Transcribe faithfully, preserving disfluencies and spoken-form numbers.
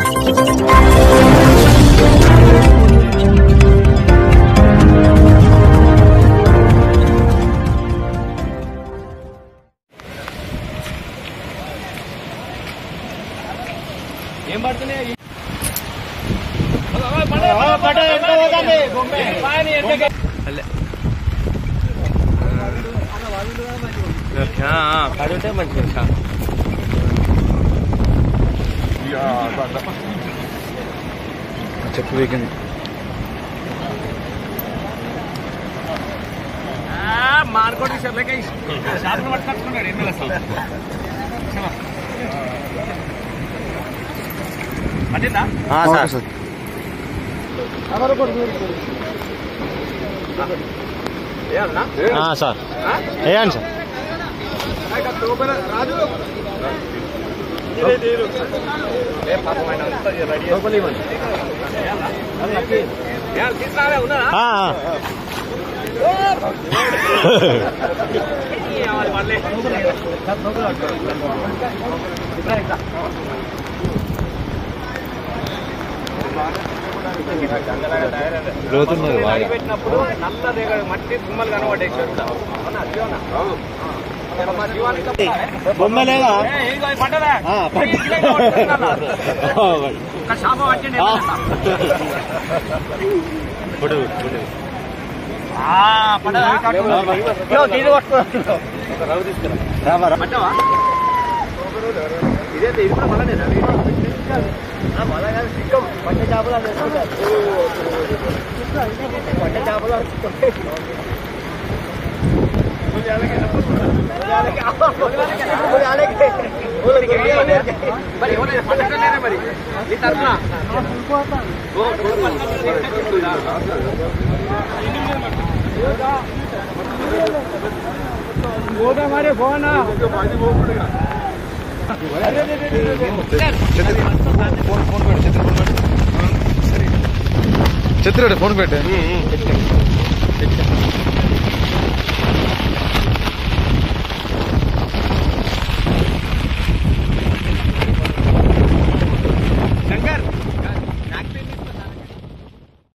ఏం పడుతున్నాయి పడుంటే మంచిగా చెప్పు వీకెండ్ మార్కోటి షాపులు పట్టుకొచ్చుకున్నాడు ఎన్నెల పట్టిందా సార్ సార్ వేయండి సార్ రాజు పెట్టినప్పుడు నల్ల మట్టి తుమ్మలు కనబడ్డాయి బొమ్మ లేదా శాప పట్టిండి ఇదే ఇది కూడా మళ్ళనేనా మళ్ళా కాదు సిక్కం పట్ట చేపలు పట్ట చేపలు మరి పట్టలేదా మరి ఈ తరఫున మరి పోనా చిత్ర ఫోన్ పెట్టే